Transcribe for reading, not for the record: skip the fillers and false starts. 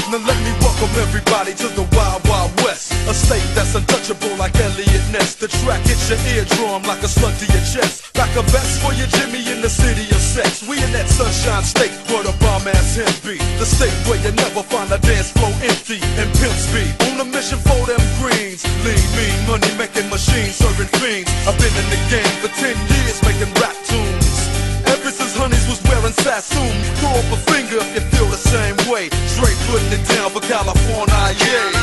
Now let me welcome everybody to the Wild Wild West, a state that's untouchable like Elliot Ness. The track hits your eardrum like a slug to your chest. Like a vest for your Jimmy in the city of sex. We in that sunshine state where the bomb ass him be. The state where you never find a dance floor empty and pimp speed. On a mission for them greens. Lean, mean, money making machines serving fiends. I've been in the game for 10 years making rap tunes. Ever since Honeys was wearing Sassoon. Throw up a finger if you feel the same way. Straight putting it down for California, yeah.